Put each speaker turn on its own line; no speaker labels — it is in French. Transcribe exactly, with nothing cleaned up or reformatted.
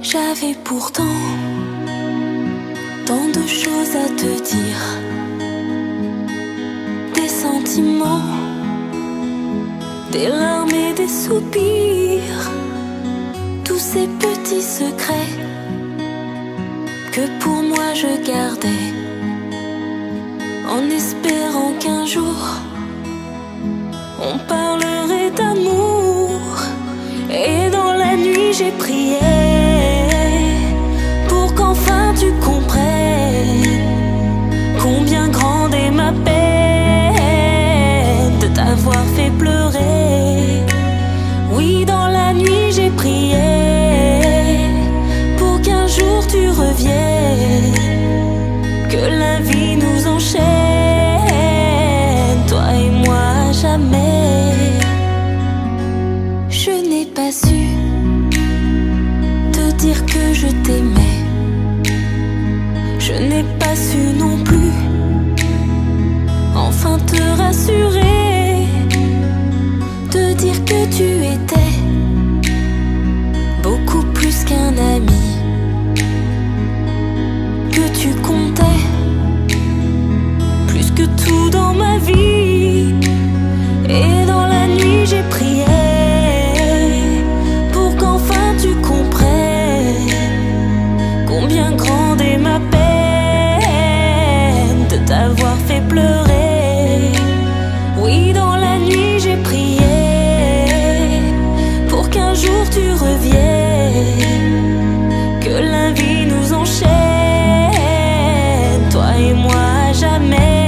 J'avais pourtant tant de choses à te dire, des sentiments, des larmes et des soupirs, tous ces petits secrets que pour moi je gardais, en espérant qu'un jour on parlerait d'amour. Et dans la nuit j'ai prié pour qu'enfin tu comprennes combien grande est ma peine de t'avoir fait pleurer. Oui, dans la nuit j'ai prié pour qu'un jour tu reviennes, que la vie nous enchaîne, toi et moi à jamais. Je n'ai pas su te dire que je t'aimais, je n'ai pas su non plus enfin te rassurer, te dire que tu étais beaucoup plus qu'un ami, que tu comptais plus que tout dans ma vie. Et dans la nuit j'ai prié pour qu'enfin tu comprennes combien grande est ma peine de t'avoir fait pleurer. Oui, dans la nuit j'ai prié pour qu'un jour tu reviennes, que la vie nous enchaîne, toi et moi à jamais.